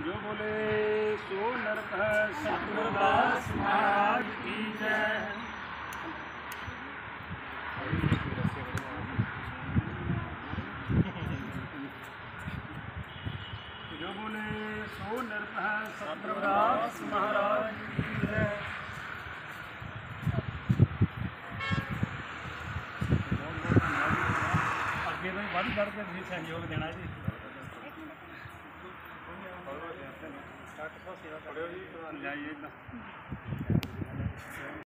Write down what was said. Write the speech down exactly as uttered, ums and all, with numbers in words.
जो बोले सो नरक सतगुरुदास महाराज की जय। जो बोले सो नरक सतगुरुदास महाराज की जय। अगे तो बढ़ चढ़ के भी सहयोग देना जी। जाइए